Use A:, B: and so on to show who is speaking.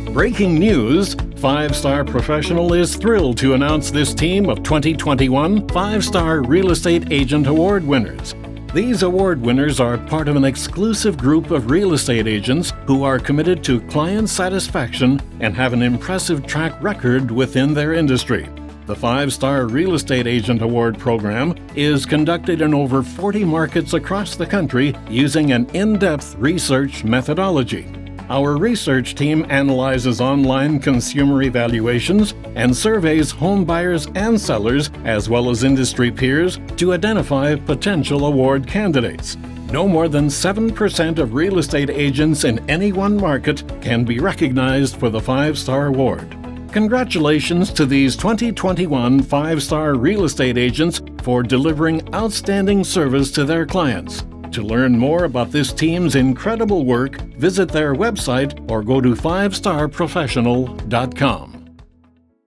A: Breaking news, 5-Star Professional is thrilled to announce this team of 2021 5-Star Real Estate Agent Award winners. These award winners are part of an exclusive group of real estate agents who are committed to client satisfaction and have an impressive track record within their industry. The 5-Star Real Estate Agent Award program is conducted in over 40 markets across the country using an in-depth research methodology. Our research team analyzes online consumer evaluations and surveys home buyers and sellers, as well as industry peers, to identify potential award candidates. No more than 7% of real estate agents in any one market can be recognized for the 5-Star Award. Congratulations to these 2021 5-Star real estate agents for delivering outstanding service to their clients. To learn more about this team's incredible work, visit their website or go to 5starprofessional.com.